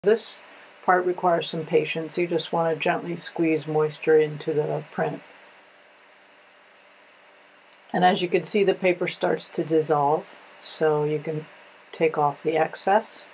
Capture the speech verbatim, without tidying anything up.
This part requires some patience. You just want to gently squeeze moisture into the print. And as you can see, the paper starts to dissolve, so you can take off the excess.